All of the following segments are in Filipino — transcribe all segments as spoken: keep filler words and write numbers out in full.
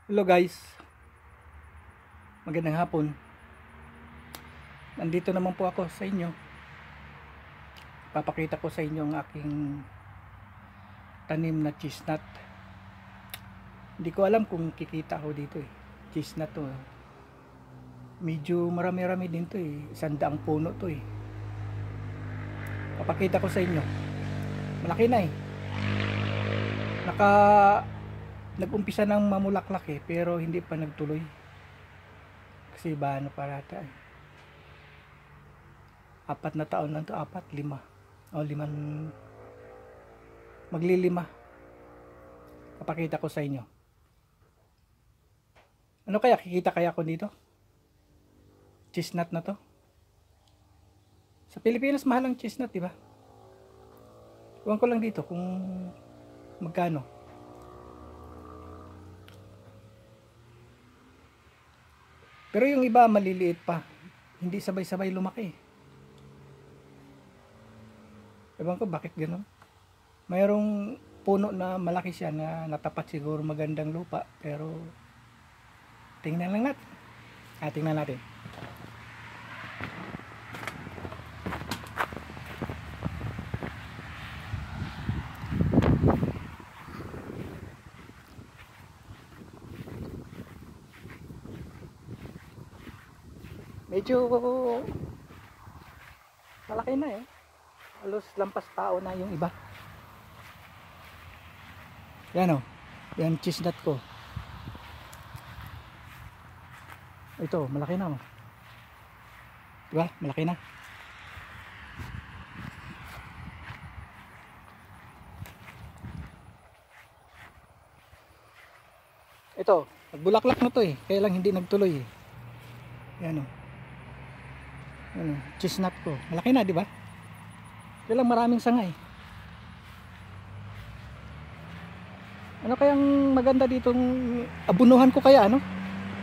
Hello guys, magandang hapon. Nandito naman po ako sa inyo. Papakita ko sa inyo ang aking tanim na chestnut. Hindi ko alam kung kikita ako dito eh. Chestnut to. Medyo marami-rami din to eh. Sandaang puno to eh. Papakita ko sa inyo. Malaki na eh. Naka nag-umpisa ng mamulaklak eh, pero hindi pa nagtuloy. Kasi ba ano parata eh. Apat na taon lang to, apat, lima. O liman, maglilima. Papakita ko sa inyo. Ano kaya, kikita kaya ako dito? Chestnut na to. Sa Pilipinas mahal ang chestnut, diba? Iwan ko lang dito kung magkano. Pero yung iba maliliit pa. Hindi sabay-sabay lumaki. Ewan ko bakit gano'n. Mayroong puno na malaki siya na natapat siguro magandang lupa. Pero tingnan lang natin. Ah, tingnan natin. Medyo malaki na eh. Halos lampas tao na yung iba. Yan o. Yan chestnut ko. Ito, malaki na o. Diba? Malaki na. Ito, nagbulaklak na to eh. Kaya lang hindi nagtuloy eh. Yan o. Yan o. Chestnut ko. Malaki na, di ba? Kaya lang maraming sanga eh. Ano kayang maganda ditong abunuhan ko kaya ano?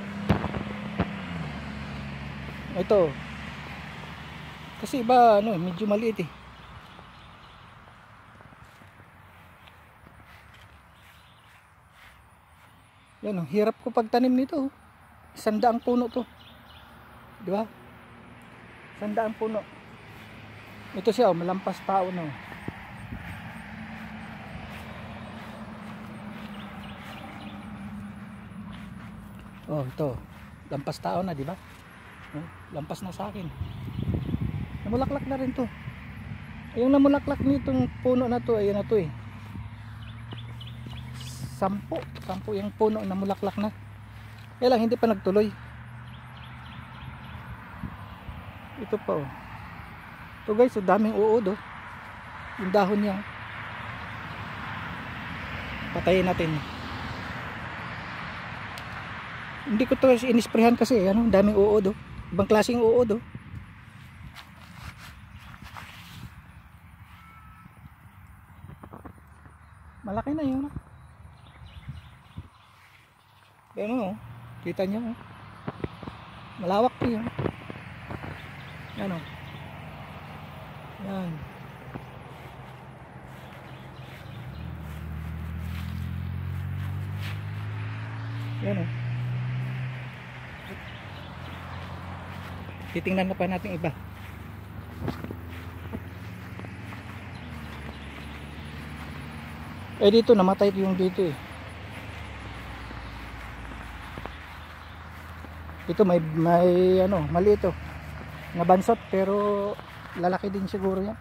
Ito. Kasi iba ano, medyo maliit eh. Yan oh, hirap ko pagtanim nito. Sandaang puno to. Di ba? Sandaang puno. Ito siya oh, malampas tao na. Oh, ito. Lampas tao na, di ba? Oh, lampas na sa akin. Namulaklak na rin to. Yung namulaklak nitong puno na to, ayun na to eh. Sampo, sampo yung puno na namulaklak na. Kaya lang hindi pa nagtuloy. Ito pa oh. Ito guys, so daming uod oh. Yung dahon niya. Patayin natin. Hindi ko to inisprehan kasi ano, daming uod oh. Ibang klaseng uod oh. Malaki na yun oh. Yan oh. Kita niyo oh. Malawak to yun. Yan oh. Yan. Yan oh. Titingnan na pa natin iba. Eh dito namatay yung dito eh. Ito may may ano, maliit oh. Nabansot pero lalaki din siguro yan.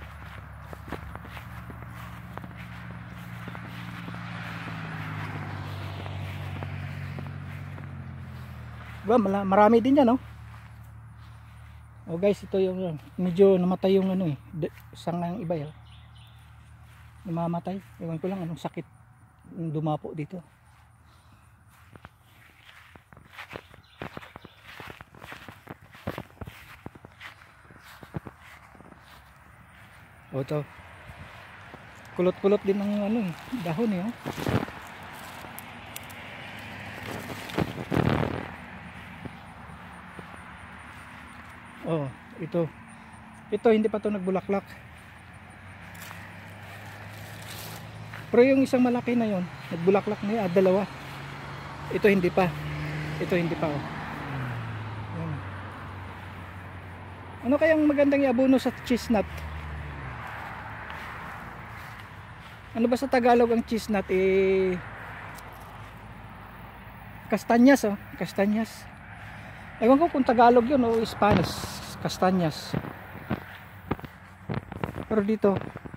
Diba, marami din yan oh. Oh guys, ito yung medyo namatay yung ano eh, sangang iba yun. Namamatay. Ewan ko lang anong sakit yung dumapo dito. Oh to. Kulot-kulot din ng ano eh, dahon eh oh. Oh, ito. Ito hindi pa to nagbulaklak. Pero yung isang malaki na yon, nagbulaklak na yan, ah, dalawa. Ito hindi pa. Ito hindi pa oh. Yan. Ano kayang magandang iabono sa chestnut? Ano ba sa Tagalog ang chestnut? Eh, kastanyas oh. Kastanyas. Ewan ko kung Tagalog yun o Spanish. Kastanyas. Pero dito,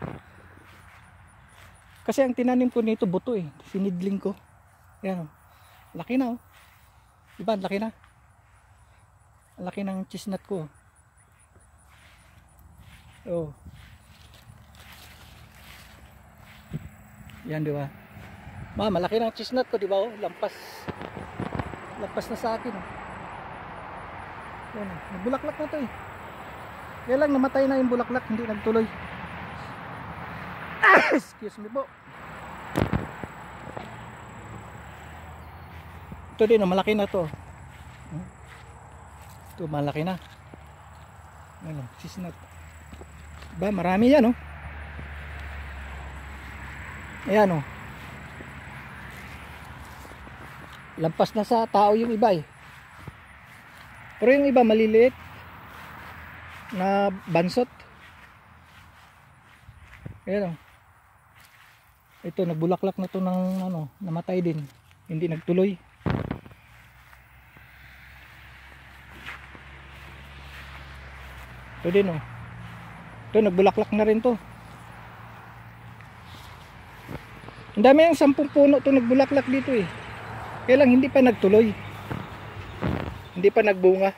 kasi ang tinanim ko nito buto eh. Sinidling ko. Yan oh. Laki na oh. Diba? Laki na. Laki ng chestnut ko. Oh. Yan diba? Ma, malaki ng chestnut ko diba oh. Lampas. Lampas na sa akin oh. Yan oh. Nagbulaklak na to eh. Kaya lang namatay na yung bulaklak. Hindi nagtuloy. Excuse me po. Ito din, malaki na to. Ito, malaki na. Ano, chestnut. Ba, marami yan, oh. Ayan, oh. Lampas na sa tao yung iba, eh. Pero yung iba, maliliit na bansot. Ayan, oh. Ito, nagbulaklak na to ng, ano, namatay din. Hindi nagtuloy. Ito din oh. Ito nagbulaklak na rin to. Ang dami yung sampung puno to nagbulaklak dito eh. Kaya lang hindi pa nagtuloy. Hindi pa nagbunga.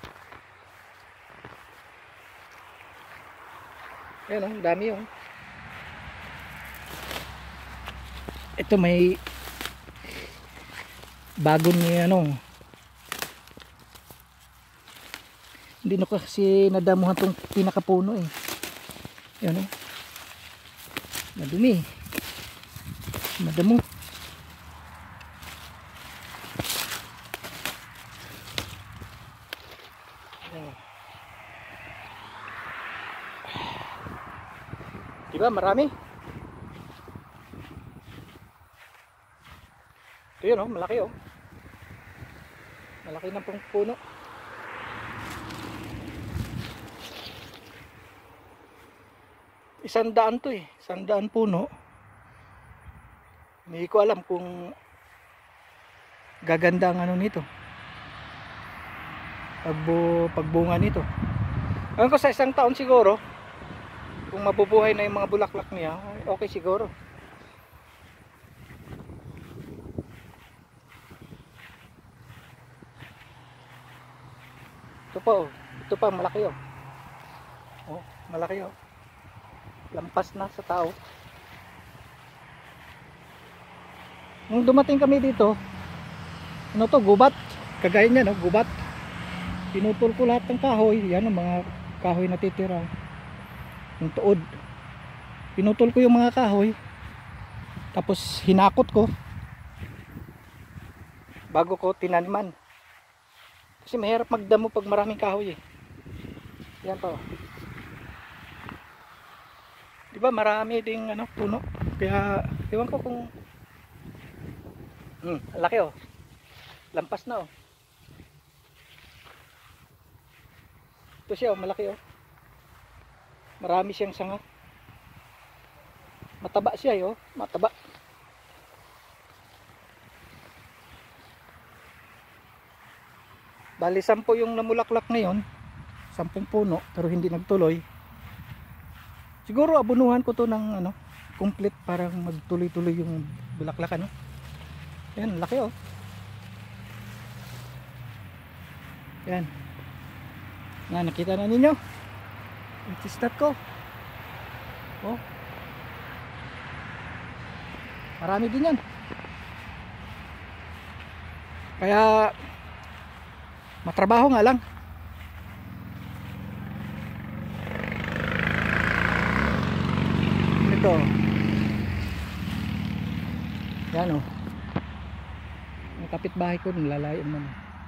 Ayan oh, ang dami oh. Ito may bagong ni ano. Hindi na kasi nadamuhan tong pinakapuno eh. Yan o. Madumi. Madamo. Diba marami? Ito yun o, malaki o. Malaki na pong puno. Isang daan to eh, isang daan puno. Hindi ko alam kung gaganda ang ano nito, Pagbu, pagbunga nito. Alam ko sa isang taon siguro, kung mabubuhay na yung mga bulaklak niya, okay siguro. Ito pa oh, ito pa malaki oh. Oh, malaki oh. Lampas na sa tao. Nung dumating kami dito, ano to, gubat. Kagaya niya no, gubat. Pinutol ko lahat ng kahoy. Yan ang mga kahoy na titira. Yung tuod. Pinutol ko yung mga kahoy. Tapos hinakot ko bago ko tinaniman. Kasi mahirap magdamo pag maraming kahoy eh. Yan pa oh. Diba marami ding ano, puno. Kaya ewan ko kung hmm, laki oh. Lampas na oh. Ito siya oh, malaki oh. Marami siyang sanga. Mataba siya oh, mataba. Bali sampo yung namulaklak ngayon. Sampung puno pero hindi nagtuloy. Siguro abunuhan ko to ng ano, complete para magtuloy-tuloy yung bulaklak ano. Yan, laki oh. Yan. Na, nakita na ninyo. Yung chestnut ko. Oh. Marami din yan. Kaya matrabaho nga lang. Ito. Yan oh. Ang kapitbahay ko nilalayan man.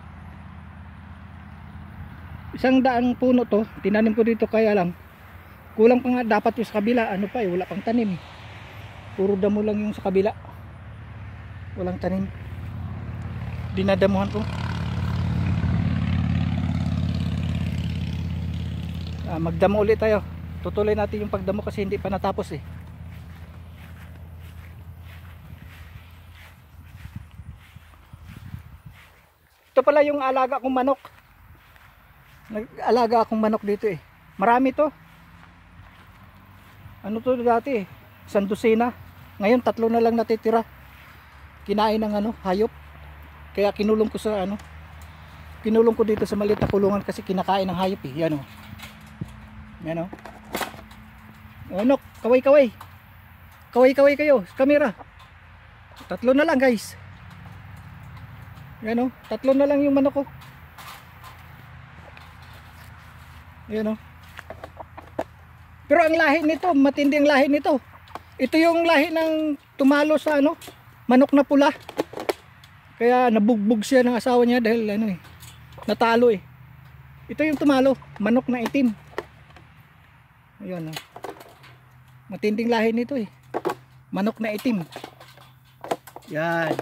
Isang daang puno to, tinanim ko dito kaya lang kulang pa nga dapat yung sa kabila, ano pa eh, wala pang tanim. Puro damo lang yung sa kabila. Walang tanim. dinadamuhan ko. Ah, magdamo ulit tayo. Tutuloy natin yung pagdamo kasi hindi pa natapos eh. Ito pala yung alaga kong manok. Nag-alaga akong manok dito eh. Marami to. Ano to dati eh? Isang dosena. Ngayon tatlo na lang natitira. Kinain ng ano, hayop. Kaya kinulong ko sa ano. Kinulong ko dito sa maliit na kulungan kasi kinakain ng hayop eh. Yan o. Yan o. Manok, kaway-kaway. Kaway-kaway kayo sa kamera. Tatlo na lang guys. Yan o, tatlo na lang yung manok ko. Yan o. Pero ang lahi nito, matindi ang lahi nito. Ito yung lahi ng tumalo sa ano, manok na pula. Kaya nabugbog siya ng asawa niya dahil ano eh, natalo eh. Ito yung tumalo, manok na itim. Ayan o. Matinding lahi nito eh. Manok na itim. Yan.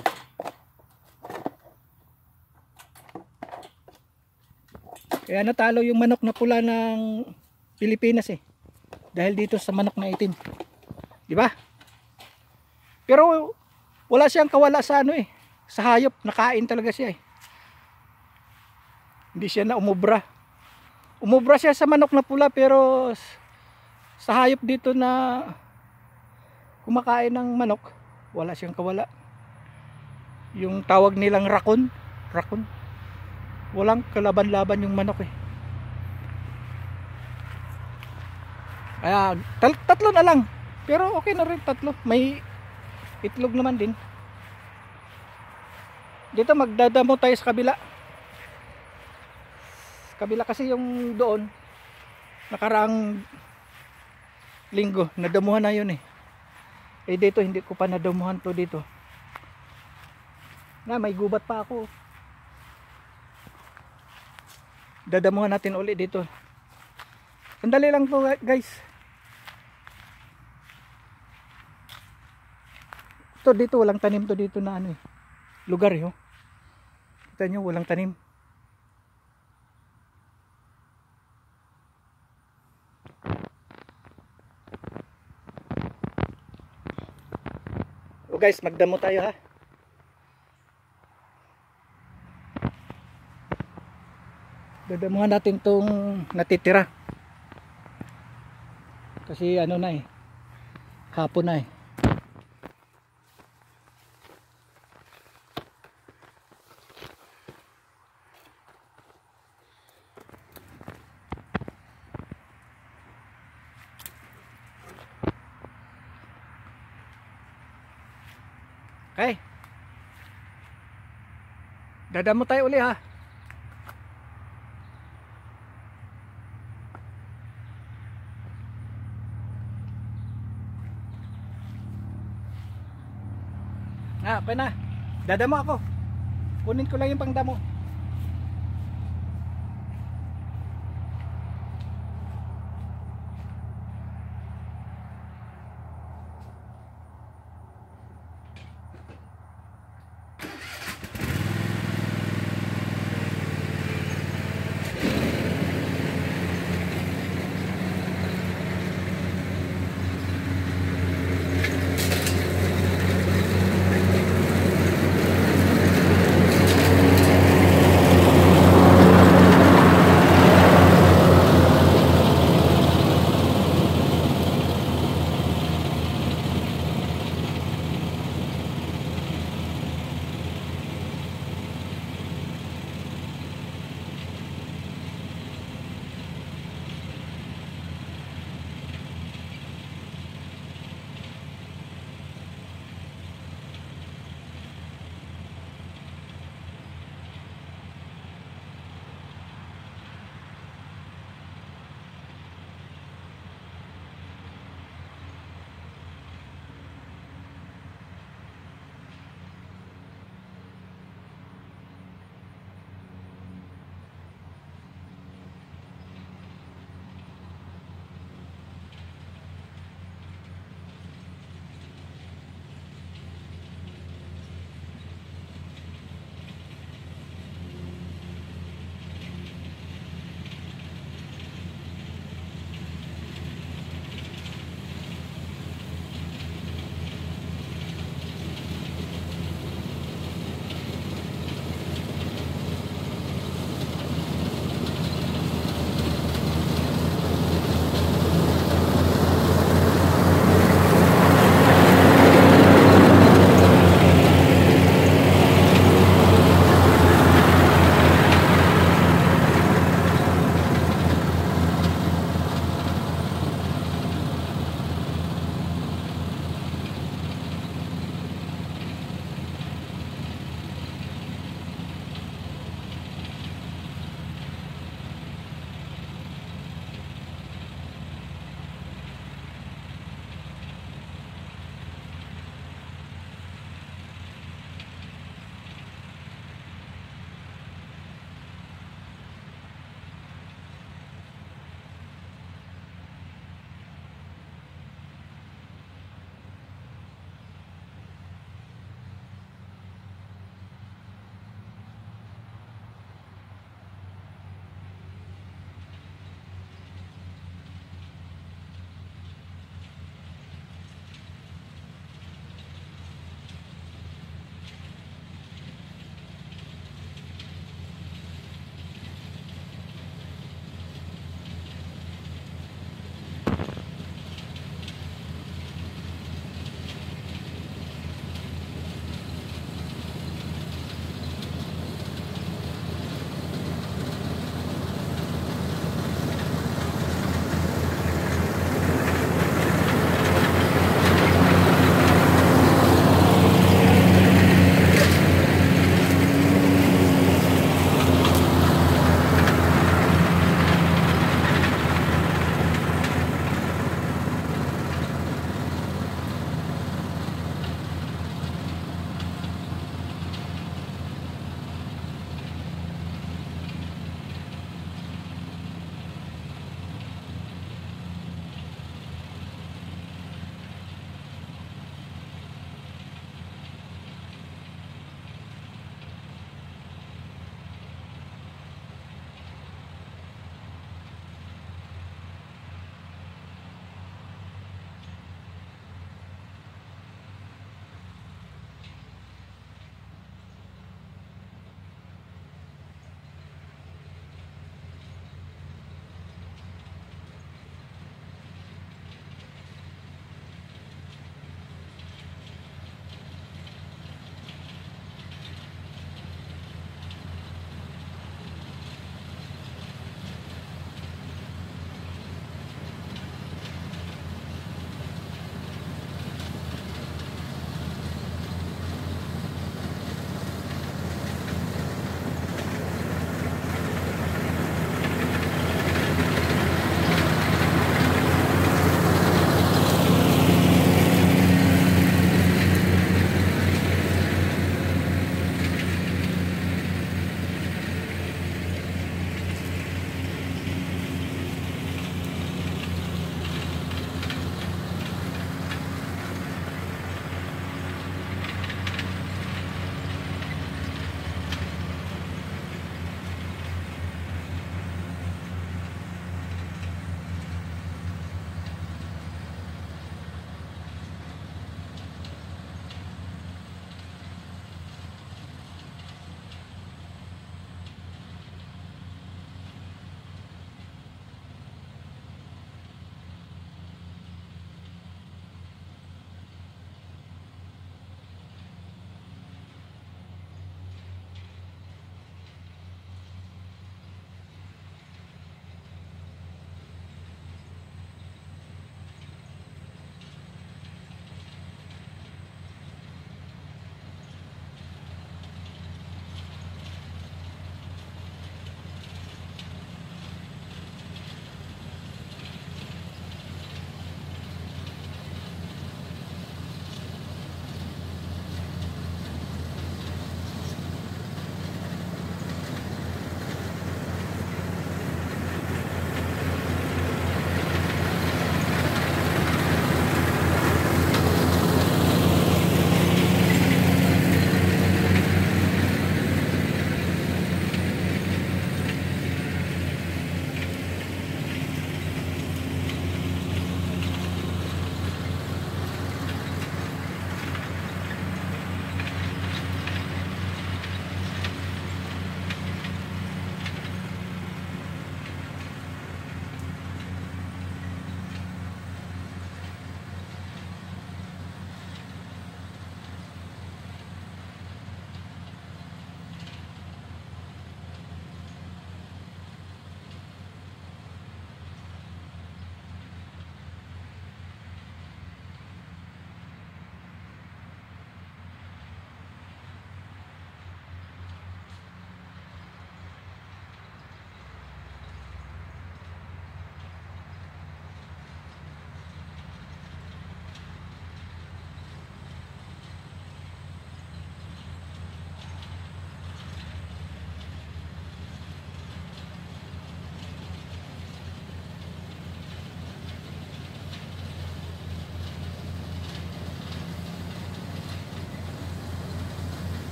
Kaya natalo yung manok na pula ng Pilipinas eh. Dahil dito sa manok na itim. Di ba? Pero wala siyang kawala sa ano eh. Sa hayop, nakain talaga siya eh. Hindi siya na umubra. Umubra siya sa manok na pula pero sa hayop dito na kumakain ng manok, wala siyang kawala. Yung tawag nilang rakon, rakon. Walang kalaban-laban yung manok eh. Kaya tatlo na lang. Pero okay na rin tatlo. May itlog naman din. Dito magdadamo tayo sa kabila. Sa kabila kasi yung doon nakaraang linggo nadamuhan na yun eh. Eh dito hindi ko pa nadamuhan to dito. Na may gubat pa ako. Dadamuhan natin ulit dito. Sandali lang po guys. Ito dito walang tanim to dito na ano eh. Lugar eh. Oh. Kita nyo walang tanim. O guys, magdamo tayo ha. Dadamuhan natin tong natitira. Kasi ano na eh. Hapon na eh. Okay. Dadamo tayo uli ha. Ah, okay na. Dadamo ako. Kunin ko lang yung pangdamo.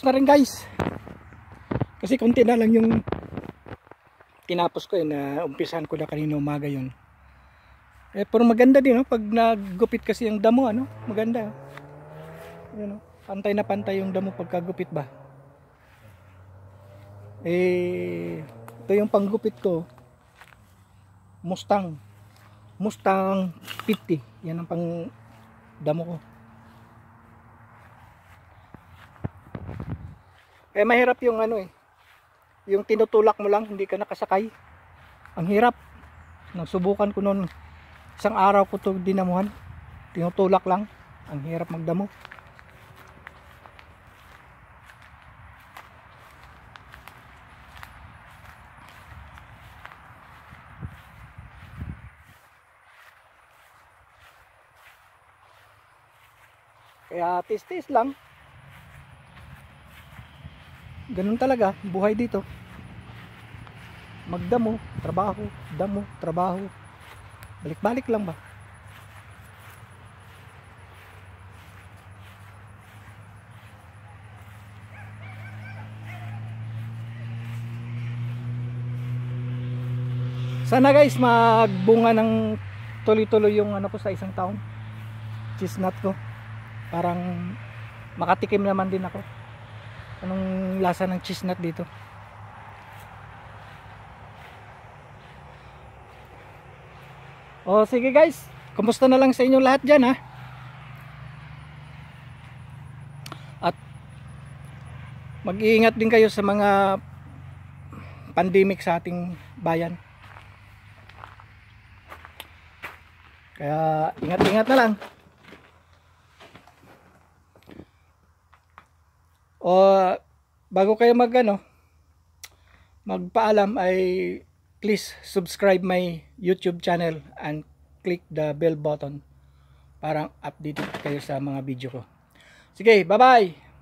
na rin guys. Kasi konti na lang yung tinapos ko eh, na umpisahan ko na kanina umaga yun. Eh, pero maganda din, no? Pag naggupit kasi yung damo, ano? Maganda. Yun, no? Pantay na pantay yung damo pagkagupit ba. Eh, ito yung panggupit ko. Mustang. Mustang fifty. Yan ang pang damo ko. Eh, mahirap yung ano eh. Yung tinutulak mo lang, hindi ka nakasakay. Ang hirap. Nagsubukan ko noon. Isang araw ko ito dinamuhan. Tinutulak lang. Ang hirap magdamo. Kaya tis-tis lang. Ganun talaga, buhay dito. Magdamo, trabaho, damo, trabaho. Balik-balik lang ba? Sana guys magbunga ng tuloy-tuloy yung ano ko sa isang taon. Chestnut ko. Parang makatikim naman din ako. Anong lasa ng chestnut dito? O sige guys, kumusta na lang sa inyo lahat dyan ha. At mag-iingat din kayo sa mga pandemic sa ating bayan. Kaya ingat-ingat na lang. O bago kayo mag ano, magpaalam ay please subscribe my YouTube channel and click the bell button para updated kayo sa mga video ko. Sige, bye bye!